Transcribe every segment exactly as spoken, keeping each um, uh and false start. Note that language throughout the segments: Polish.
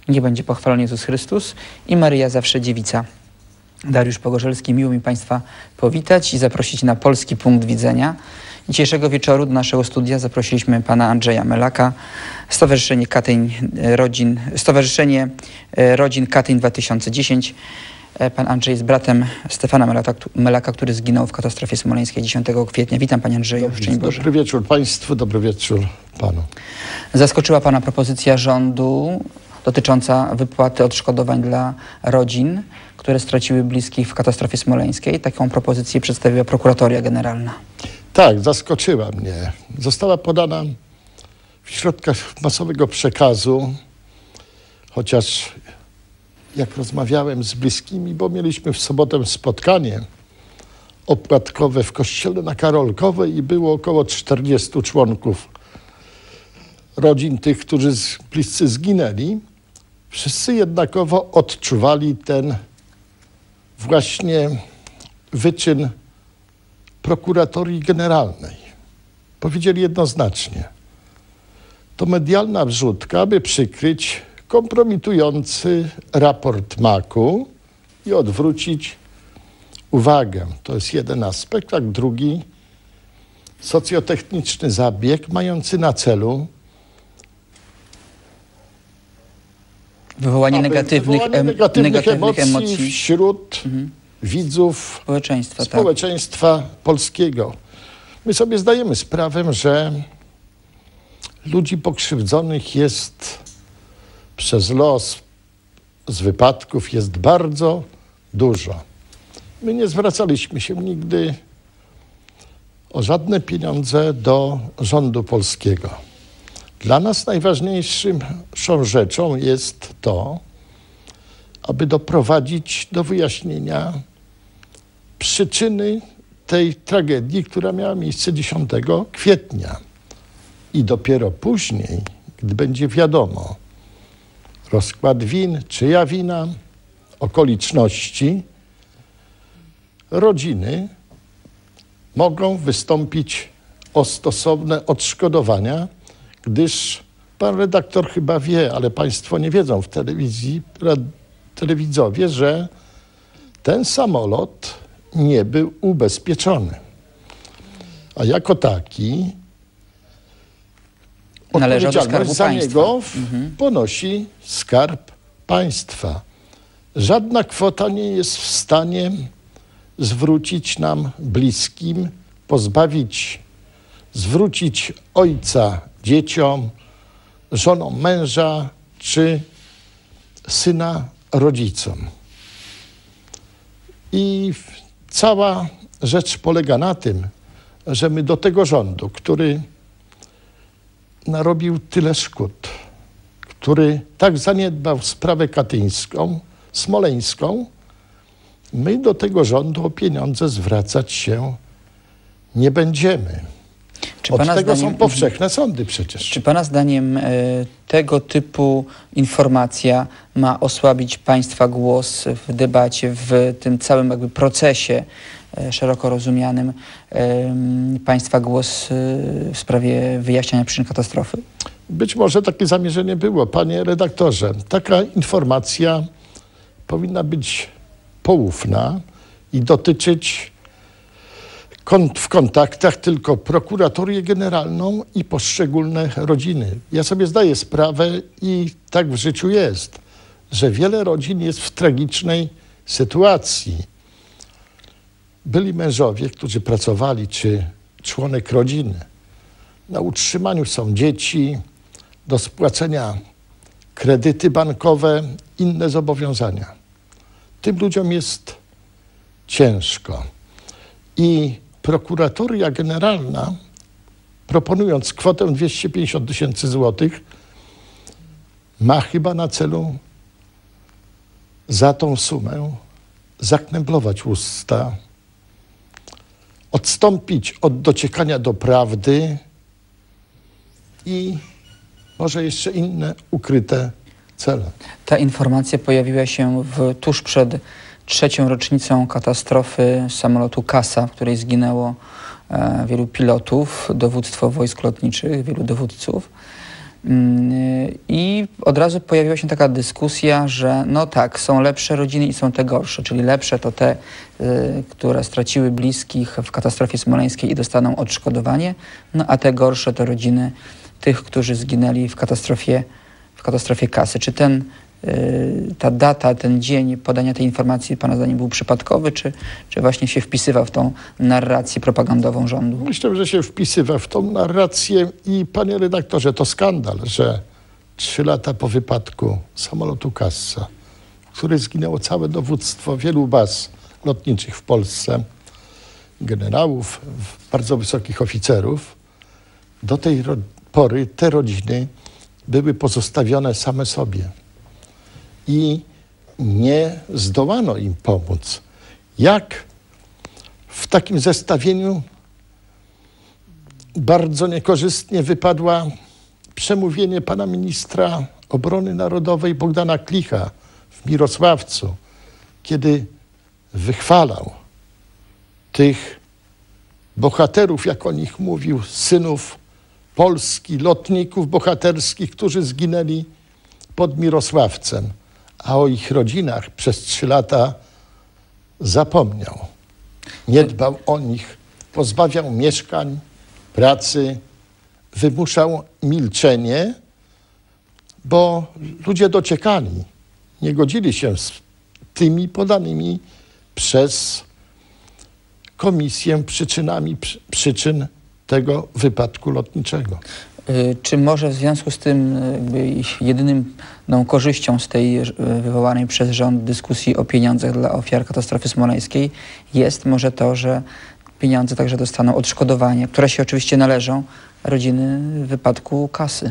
Niech będzie pochwalony Jezus Chrystus i Maryja zawsze dziewica. Dariusz Pogorzelski, miło mi Państwa powitać i zaprosić na Polski Punkt Widzenia. Dzisiejszego wieczoru do naszego studia zaprosiliśmy pana Andrzeja Melaka, Stowarzyszenie Katyń Rodzin, Stowarzyszenie Rodzin Katyń dwa tysiące dziesięć. Pan Andrzej jest bratem Stefana Melaka, Melaka, który zginął w katastrofie smoleńskiej dziesiątego kwietnia. Witam, panie Andrzeju. Dobry, dobry wieczór państwu, dobry wieczór panu. Zaskoczyła pana propozycja rządu dotycząca wypłaty odszkodowań dla rodzin, które straciły bliskich w katastrofie smoleńskiej. Taką propozycję przedstawiła Prokuratoria Generalna. Tak, zaskoczyła mnie. Została podana w środkach masowego przekazu, chociaż jak rozmawiałem z bliskimi, bo mieliśmy w sobotę spotkanie opłatkowe w kościele na Karolkowej i było około czterdziestu członków rodzin tych, którzy bliscy zginęli. Wszyscy jednakowo odczuwali ten właśnie wyczyn Prokuratorii Generalnej. Powiedzieli jednoznacznie, to medialna wrzutka, by przykryć kompromitujący raport maku i odwrócić uwagę. To jest jeden aspekt, a drugi socjotechniczny zabieg mający na celu wywołanie negatywnych, wywołanie em, negatywnych, negatywnych emocji, emocji wśród mhm. widzów społeczeństwa, społeczeństwa tak. polskiego. My sobie zdajemy sprawę, że ludzi pokrzywdzonych jest przez los z wypadków jest bardzo dużo. My nie zwracaliśmy się nigdy o żadne pieniądze do rządu polskiego. Dla nas najważniejszą rzeczą jest to, aby doprowadzić do wyjaśnienia przyczyny tej tragedii, która miała miejsce dziesiątego kwietnia. I dopiero później, gdy będzie wiadomo rozkład win, czyja wina, okoliczności, rodziny mogą wystąpić o stosowne odszkodowania, gdyż pan redaktor chyba wie, ale państwo nie wiedzą w telewizji, telewidzowie, że ten samolot nie był ubezpieczony. A jako taki odpowiedzialność za niego mhm. ponosi Skarb Państwa. Żadna kwota nie jest w stanie zwrócić nam bliskim, pozbawić, zwrócić ojca dzieciom, żonom męża czy syna rodzicom. I cała rzecz polega na tym, że my do tego rządu, który narobił tyle szkód, który tak zaniedbał sprawę katyńską, smoleńską, my do tego rządu o pieniądze zwracać się nie będziemy. Czy Od tego zdaniem, są powszechne sądy przecież. Czy pana zdaniem y, tego typu informacja ma osłabić państwa głos w debacie, w tym całym jakby procesie y, szeroko rozumianym, y, państwa głos y, w sprawie wyjaśniania przyczyn katastrofy? Być może takie zamierzenie było. Panie redaktorze, taka informacja powinna być poufna i dotyczyć w kontaktach tylko Prokuratorię Generalną i poszczególne rodziny. Ja sobie zdaję sprawę i tak w życiu jest, że wiele rodzin jest w tragicznej sytuacji. Byli mężowie, którzy pracowali, czy członek rodziny. Na utrzymaniu są dzieci, do spłacenia kredyty bankowe, inne zobowiązania. Tym ludziom jest ciężko. I Prokuratoria Generalna, proponując kwotę dwieście pięćdziesiąt tysięcy złotych, ma chyba na celu za tą sumę zakneblować usta, odstąpić od dociekania do prawdy i może jeszcze inne ukryte cele. Ta informacja pojawiła się w, tuż przed trzecią rocznicą katastrofy samolotu Kasa, w której zginęło e, wielu pilotów, dowództwo wojsk lotniczych, wielu dowódców. I od razu pojawiła się taka dyskusja, że no tak, są lepsze rodziny i są te gorsze, czyli lepsze to te, które straciły bliskich w katastrofie smoleńskiej i dostaną odszkodowanie, no a te gorsze to rodziny tych, którzy zginęli w katastrofie, w katastrofie Kasy. Czy ten, ta data, ten dzień podania tej informacji pana zdaniem był przypadkowy, czy, czy właśnie się wpisywał w tą narrację propagandową rządu? Myślę, że się wpisywał w tą narrację i panie redaktorze, to skandal, że trzy lata po wypadku samolotu Kassa, w którym zginęło całe dowództwo wielu baz lotniczych w Polsce, generałów, bardzo wysokich oficerów, do tej pory te rodziny były pozostawione same sobie i nie zdołano im pomóc. Jak w takim zestawieniu bardzo niekorzystnie wypadła przemówienie pana ministra obrony narodowej Bogdana Klicha w Mirosławcu, kiedy wychwalał tych bohaterów, jak o nich mówił, synów Polski, lotników bohaterskich, którzy zginęli pod Mirosławcem, a o ich rodzinach przez trzy lata zapomniał. Nie dbał o nich, pozbawiał mieszkań, pracy, wymuszał milczenie, bo ludzie dociekali, nie godzili się z tymi podanymi przez komisję przyczynami przyczyn tego wypadku lotniczego. Czy może w związku z tym jakby jedynym no, korzyścią z tej wywołanej przez rząd dyskusji o pieniądzach dla ofiar katastrofy smoleńskiej jest może to, że pieniądze także dostaną odszkodowania, które się oczywiście należą rodziny w wypadku Kasy?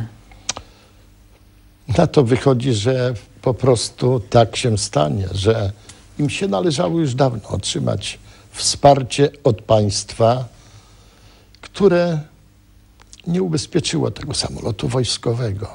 Na to wychodzi, że po prostu tak się stanie, że im się należało już dawno otrzymać wsparcie od państwa, które nie ubezpieczyło tego samolotu wojskowego.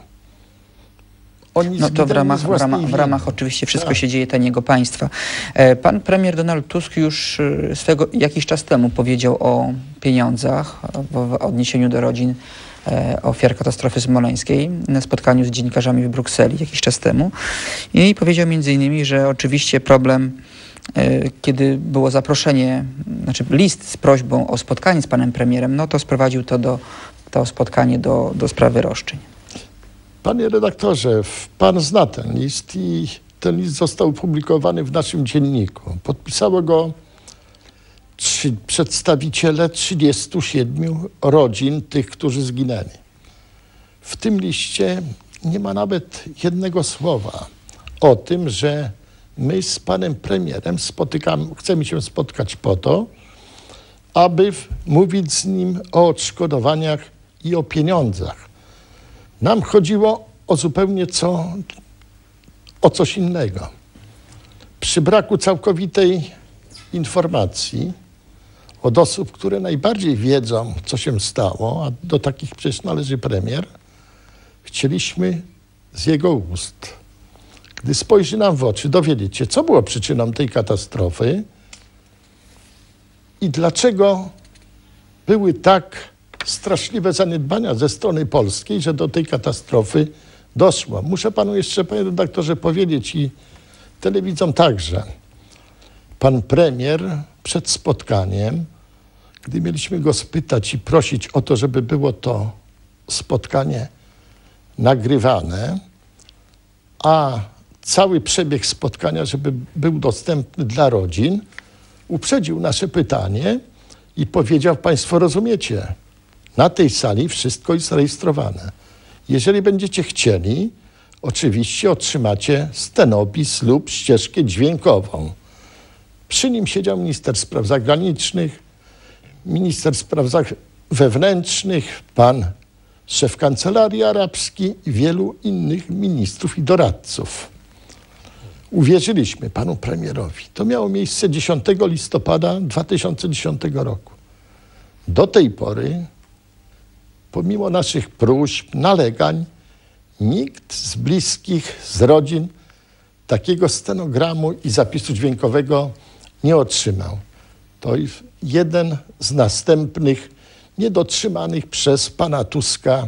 Oni no to w ramach, w, ramach, w ramach oczywiście wszystko tak. się dzieje taniego państwa. Pan premier Donald Tusk już swego, jakiś czas temu powiedział o pieniądzach w, w odniesieniu do rodzin ofiar katastrofy smoleńskiej na spotkaniu z dziennikarzami w Brukseli jakiś czas temu. I powiedział między innymi, że oczywiście problem, kiedy było zaproszenie, znaczy list z prośbą o spotkanie z panem premierem, no to sprowadził to do to spotkanie do, do sprawy roszczeń. Panie redaktorze, pan zna ten list i ten list został opublikowany w naszym dzienniku. Podpisało go trzy, przedstawiciele trzydziestu siedmiu rodzin tych, którzy zginęli. W tym liście nie ma nawet jednego słowa o tym, że my z panem premierem spotykamy, chcemy się spotkać po to, aby mówić z nim o odszkodowaniach i o pieniądzach. Nam chodziło o zupełnie co, o coś innego. Przy braku całkowitej informacji od osób, które najbardziej wiedzą, co się stało, a do takich przecież należy premier, chcieliśmy z jego ust, gdy spojrzy nam w oczy, dowiedzieć się, co było przyczyną tej katastrofy i dlaczego były tak straszliwe zaniedbania ze strony polskiej, że do tej katastrofy doszło. Muszę panu jeszcze, panie redaktorze, powiedzieć i telewidzom także. Pan premier przed spotkaniem, gdy mieliśmy go spytać i prosić o to, żeby było to spotkanie nagrywane, a cały przebieg spotkania, żeby był dostępny dla rodzin, uprzedził nasze pytanie i powiedział, państwo rozumiecie, na tej sali wszystko jest rejestrowane. Jeżeli będziecie chcieli, oczywiście otrzymacie scenopis lub ścieżkę dźwiękową. Przy nim siedział minister spraw zagranicznych, minister spraw wewnętrznych, pan szef kancelarii arabskiej i wielu innych ministrów i doradców. Uwierzyliśmy panu premierowi. To miało miejsce dziesiątego listopada dwa tysiące dziesiątego roku. Do tej pory, pomimo naszych próśb, nalegań, nikt z bliskich, z rodzin takiego stenogramu i zapisu dźwiękowego nie otrzymał. To jest jeden z następnych niedotrzymanych przez pana Tuska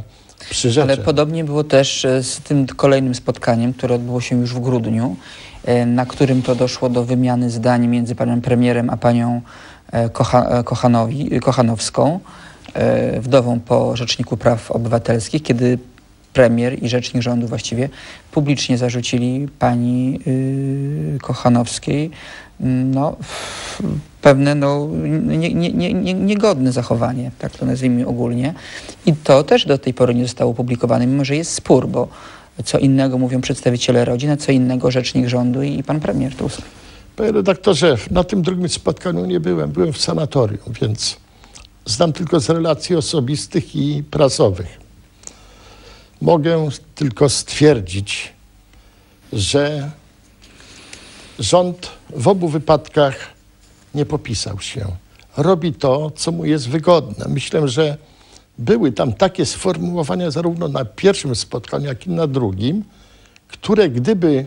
Przyrzeczę. Ale podobnie było też z tym kolejnym spotkaniem, które odbyło się już w grudniu, na którym to doszło do wymiany zdań między panem premierem a panią Kocha, Kochanowi, Kochanowską, wdową po Rzeczniku Praw Obywatelskich, kiedy premier i rzecznik rządu właściwie publicznie zarzucili pani yy, Kochanowskiej no, pewne no, nie, nie, nie, nie, niegodne zachowanie, tak to nazwijmy ogólnie. I to też do tej pory nie zostało opublikowane, mimo że jest spór, bo co innego mówią przedstawiciele rodzin, a co innego rzecznik rządu i, i pan premier Tusk. Panie redaktorze, na tym drugim spotkaniu nie byłem. Byłem w sanatorium, więc znam tylko z relacji osobistych i prasowych. Mogę tylko stwierdzić, że rząd w obu wypadkach nie popisał się. Robi to, co mu jest wygodne. Myślę, że były tam takie sformułowania zarówno na pierwszym spotkaniu, jak i na drugim, które gdyby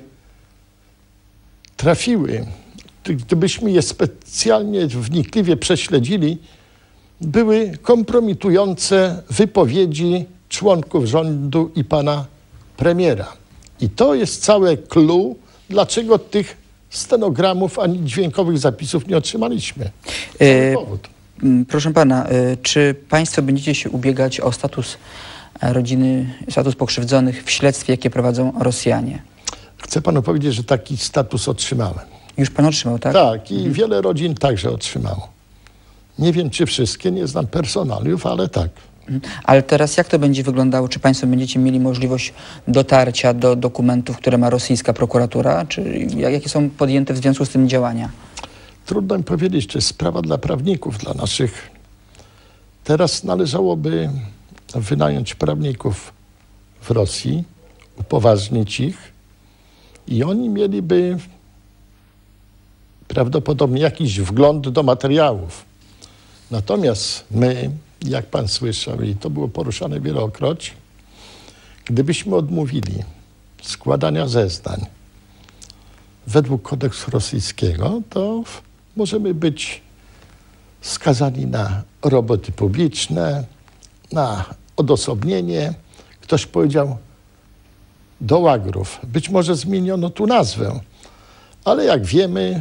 trafiły, gdybyśmy je specjalnie wnikliwie prześledzili, były kompromitujące wypowiedzi członków rządu i pana premiera. I to jest całe clue, dlaczego tych stenogramów ani dźwiękowych zapisów nie otrzymaliśmy. Yy, powód. Proszę pana, yy, czy państwo będziecie się ubiegać o status rodziny, status pokrzywdzonych w śledztwie, jakie prowadzą Rosjanie? Chcę panu powiedzieć, że taki status otrzymałem. Już pan otrzymał, tak? Tak, i mhm. wiele rodzin także otrzymało. Nie wiem, czy wszystkie, nie znam personaliów, ale tak. Ale teraz jak to będzie wyglądało? Czy państwo będziecie mieli możliwość dotarcia do dokumentów, które ma rosyjska prokuratura? Czy jakie są podjęte w związku z tym działania? Trudno mi powiedzieć, to jest sprawa dla prawników, dla naszych. Teraz należałoby wynająć prawników w Rosji, upoważnić ich i oni mieliby prawdopodobnie jakiś wgląd do materiałów. Natomiast my, jak pan słyszał, i to było poruszane wielokroć, gdybyśmy odmówili składania zeznań według kodeksu rosyjskiego, to możemy być skazani na roboty publiczne, na odosobnienie. Ktoś powiedział do łagrów. Być może zmieniono tu nazwę, ale jak wiemy,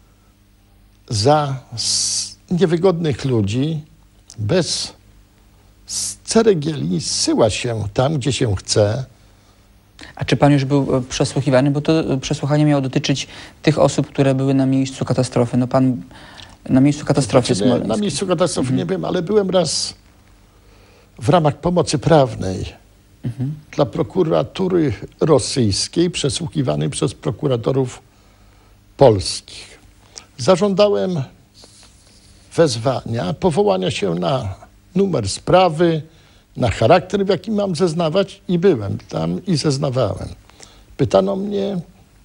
za niewygodnych ludzi bez ceregieli zsyła się tam, gdzie się chce. A czy pan już był przesłuchiwany? Bo to przesłuchanie miało dotyczyć tych osób, które były na miejscu katastrofy. No pan na miejscu katastrofy znaczy, nie, Na miejscu katastrofy mhm. nie byłem, ale byłem raz w ramach pomocy prawnej mhm. dla prokuratury rosyjskiej, przesłuchiwany przez prokuratorów polskich. Zażądałem wezwania, powołania się na numer sprawy, na charakter, w jakim mam zeznawać i byłem tam i zeznawałem. Pytano mnie,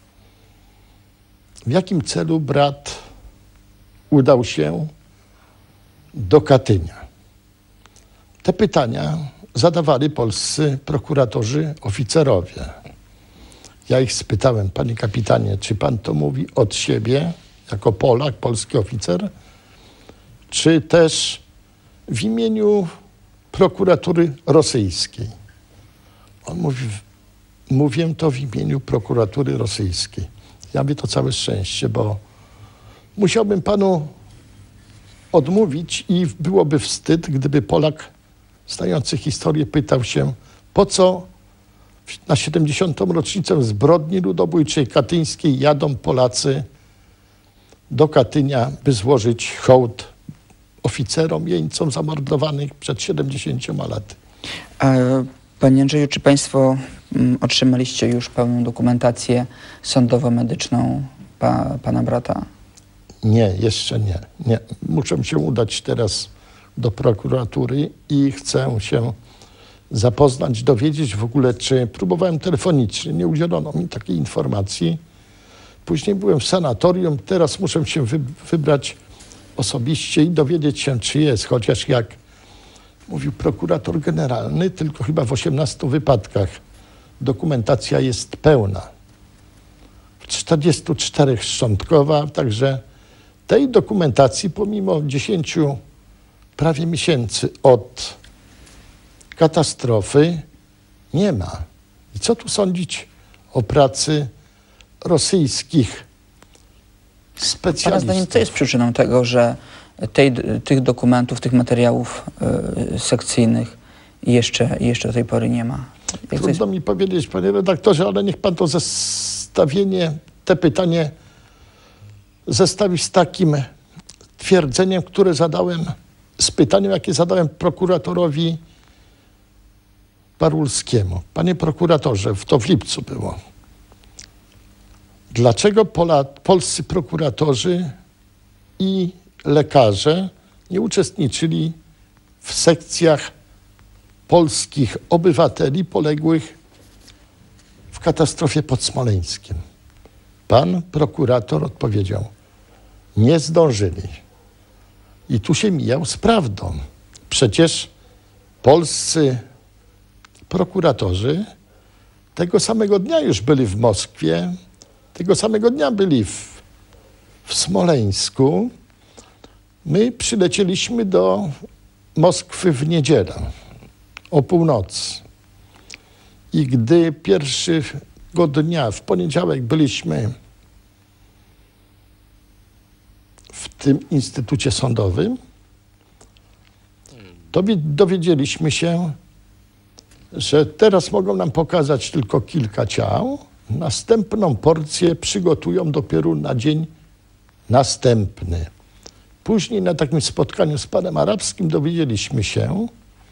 w jakim celu brat udał się do Katynia. Te pytania zadawali polscy prokuratorzy, oficerowie. Ja ich spytałem, panie kapitanie, czy pan to mówi od siebie, jako Polak, polski oficer, czy też w imieniu prokuratury rosyjskiej? On mówi, mówię to w imieniu prokuratury rosyjskiej. Ja mówię, to całe szczęście, bo musiałbym panu odmówić i byłoby wstyd, gdyby Polak znający historię pytał się, po co na siedemdziesiątą rocznicę zbrodni ludobójczej katyńskiej jadą Polacy do Katynia, by złożyć hołd oficerom, jeńcom zamordowanych przed siedemdziesięcioma laty. A, panie Andrzeju, czy państwo m, otrzymaliście już pełną dokumentację sądowo-medyczną pa, pana brata? Nie, jeszcze nie, nie. Muszę się udać teraz do prokuratury i chcę się zapoznać, dowiedzieć w ogóle, czy próbowałem telefonicznie, nie udzielono mi takiej informacji. Później byłem w sanatorium, teraz muszę się wy, wybrać osobiście i dowiedzieć się, czy jest, chociaż jak mówił prokurator generalny, tylko chyba w osiemnastu wypadkach dokumentacja jest pełna. W czterdziestu czterech szczątkowa, także tej dokumentacji pomimo dziesięciu prawie miesięcy od katastrofy Nie ma. I co tu sądzić o pracy rosyjskich specjalistów? Pana zdaniem, co jest przyczyną tego, że tej, tych dokumentów, tych materiałów y, sekcyjnych jeszcze, jeszcze do tej pory nie ma? Jak Trudno jest... mi powiedzieć, panie redaktorze, ale niech pan to zestawienie, te pytanie zestawi z takim twierdzeniem, które zadałem, z pytaniem, jakie zadałem prokuratorowi Parulskiemu. Panie prokuratorze, to w lipcu było. Dlaczego Pola, polscy prokuratorzy i lekarze nie uczestniczyli w sekcjach polskich obywateli poległych w katastrofie pod Smoleńskiem? Pan prokurator odpowiedział: nie zdążyli. I tu się mijał z prawdą. Przecież polscy prokuratorzy tego samego dnia już byli w Moskwie, tego samego dnia byli w, w Smoleńsku. My przylecieliśmy do Moskwy w niedzielę o północy. I gdy pierwszego dnia, w poniedziałek, byliśmy w tym instytucie sądowym, to dowiedzieliśmy się, że teraz mogą nam pokazać tylko kilka ciał. Następną porcję przygotują dopiero na dzień następny. Później na takim spotkaniu z panem Arabskim dowiedzieliśmy się,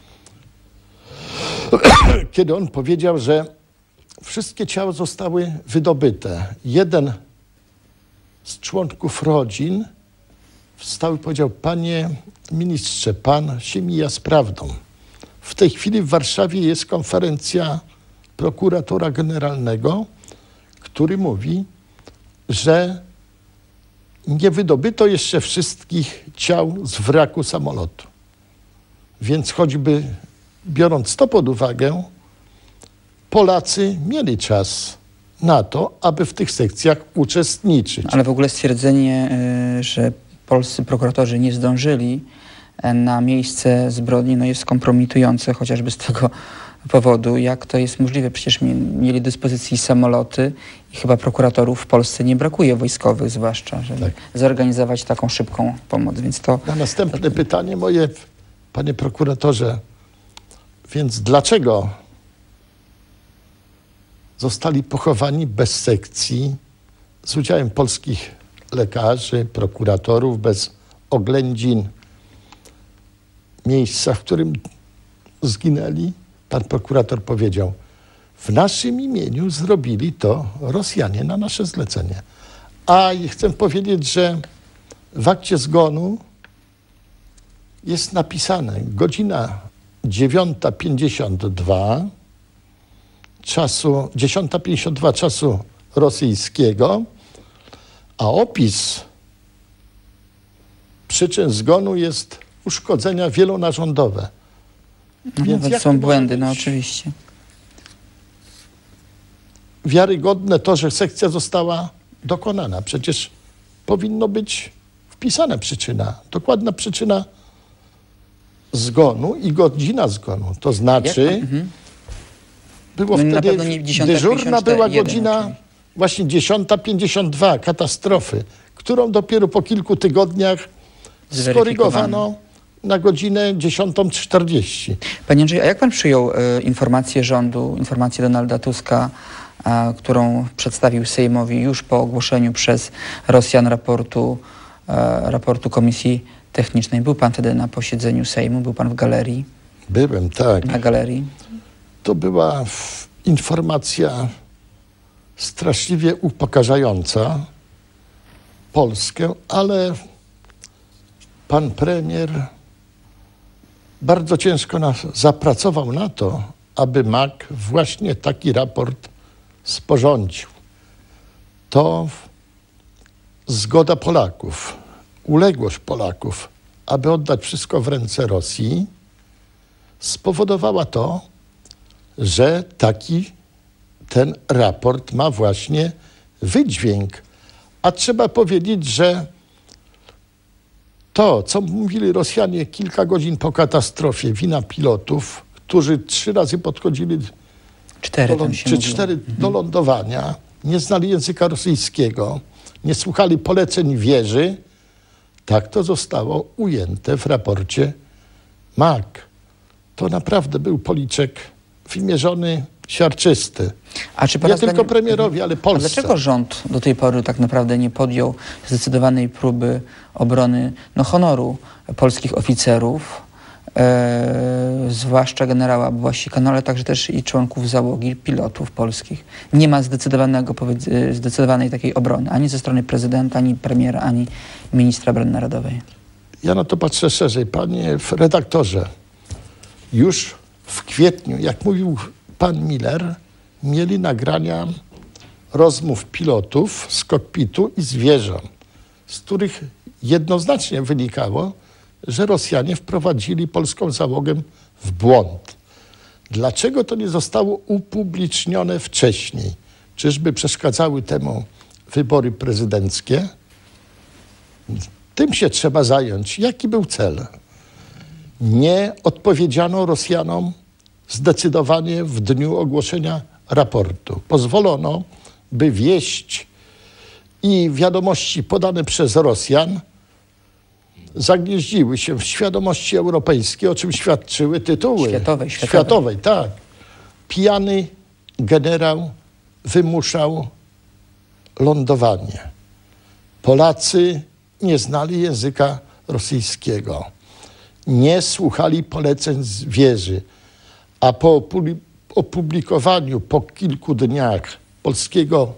kiedy on powiedział, że wszystkie ciała zostały wydobyte. Jeden z członków rodzin wstał i powiedział: panie ministrze, pan się mija z prawdą. W tej chwili w Warszawie jest konferencja prokuratora generalnego, który mówi, że nie wydobyto jeszcze wszystkich ciał z wraku samolotu. Więc choćby biorąc to pod uwagę, Polacy mieli czas na to, aby w tych sekcjach uczestniczyć. Ale w ogóle stwierdzenie, że polscy prokuratorzy nie zdążyli na miejsce zbrodni, no jest kompromitujące, chociażby z tego powodu, jak to jest możliwe. Przecież mieli dyspozycji samoloty i chyba prokuratorów w Polsce nie brakuje, wojskowych zwłaszcza, żeby tak zorganizować taką szybką pomoc. Więc to... Na następne to... pytanie moje, panie prokuratorze, więc dlaczego zostali pochowani bez sekcji, z udziałem polskich lekarzy, prokuratorów, bez oględzin miejsca, w którym zginęli? Pan prokurator powiedział: w naszym imieniu zrobili to Rosjanie na nasze zlecenie. A chcę powiedzieć, że w akcie zgonu jest napisane godzina dziewiąta pięćdziesiąt dwa czasu, dziesiąta pięćdziesiąt dwa czasu rosyjskiego, a opis przyczyn zgonu jest uszkodzenia wielonarządowe. No, więc nawet są błędy, no oczywiście. Wiarygodne to, że sekcja została dokonana. Przecież powinno być wpisana przyczyna, dokładna przyczyna zgonu i godzina zgonu. To znaczy, mhm. było no wtedy, dyżurna była jeden, godzina oczywiście. właśnie dziesiąta pięćdziesiąt dwa, katastrofy, którą dopiero po kilku tygodniach skorygowano na godzinę dziesiątą czterdzieści. Panie Andrzeju, a jak pan przyjął y, informację rządu, informację Donalda Tuska, a, którą przedstawił Sejmowi już po ogłoszeniu przez Rosjan raportu, a, raportu Komisji Technicznej? Był pan wtedy na posiedzeniu Sejmu? Był pan w galerii? Byłem, tak. Na galerii? To była informacja straszliwie upokarzająca Polskę, ale pan premier bardzo ciężko nas zapracował na to, aby M A K właśnie taki raport sporządził. To zgoda Polaków, uległość Polaków, aby oddać wszystko w ręce Rosji, spowodowała to, że taki ten raport ma właśnie wydźwięk. A trzeba powiedzieć, że to, co mówili Rosjanie kilka godzin po katastrofie, wina pilotów, którzy trzy razy podchodzili Cztery do, tam się czy mówiło. cztery Mhm. do lądowania, nie znali języka rosyjskiego, nie słuchali poleceń wieży, tak to zostało ujęte w raporcie M A K. To naprawdę był policzek wymierzony, siarczysty. A czy Nie pana tylko zdaniem- premierowi, ale A Polsce. dlaczego rząd do tej pory tak naprawdę nie podjął zdecydowanej próby obrony no, honoru polskich oficerów, e, zwłaszcza generała Błasika, no ale także też i członków załogi, pilotów polskich? Nie ma zdecydowanego, powiedz, e, zdecydowanej takiej obrony, ani ze strony prezydenta, ani premiera, ani ministra obrony narodowej. Ja na to patrzę szerzej. Panie redaktorze, już w kwietniu, jak mówił pan Miller, mieli nagrania rozmów pilotów z kokpitu i z wieżą, z których jednoznacznie wynikało, że Rosjanie wprowadzili polską załogę w błąd. Dlaczego to nie zostało upublicznione wcześniej? Czyżby przeszkadzały temu wybory prezydenckie? Tym się trzeba zająć. Jaki był cel? Nie odpowiedziano Rosjanom zdecydowanie w dniu ogłoszenia raportu. Pozwolono, by wieść i wiadomości podane przez Rosjan zagnieździły się w świadomości europejskiej, o czym świadczyły tytuły. Światowej, światowej. Światowej, tak. Pijany generał wymuszał lądowanie. Polacy nie znali języka rosyjskiego. Nie słuchali poleceń z wieży. A po opublikowaniu po kilku dniach polskiego,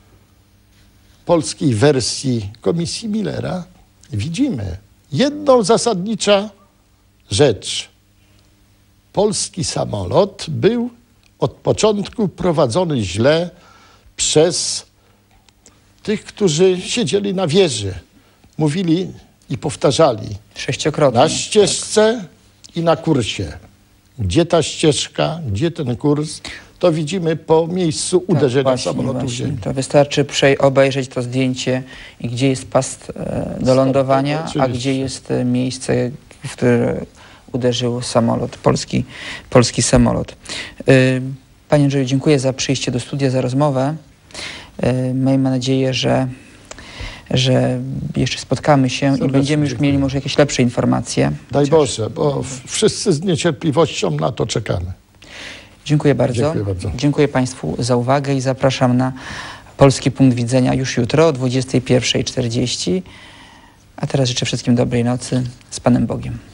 polskiej wersji Komisji Millera widzimy jedną zasadnicza rzecz. Polski samolot był od początku prowadzony źle przez tych, którzy siedzieli na wieży. Mówili i powtarzali Sześciokrotnie. na ścieżce i na kursie. Gdzie ta ścieżka, gdzie ten kurs, to widzimy po miejscu uderzenia Tak, właśnie, samolotu w właśnie. ziemię. To wystarczy przej- obejrzeć to zdjęcie i gdzie jest pas e, do lądowania, a oczywiście. gdzie jest e, miejsce, w które uderzył samolot, polski, polski samolot. Y, Panie Andrzeju, dziękuję za przyjście do studia, za rozmowę. Y, Miejmy nadzieję, że, że jeszcze spotkamy się Serdecznie i będziemy już dziękuję. mieli może jakieś lepsze informacje. Daj Chociaż- Boże, bo w- wszyscy z niecierpliwością na to czekamy. Dziękuję bardzo. Dziękuję bardzo. Dziękuję Państwu za uwagę i zapraszam na Polski Punkt Widzenia już jutro o dwudziestej pierwszej czterdzieści. A teraz życzę wszystkim dobrej nocy. Z Panem Bogiem.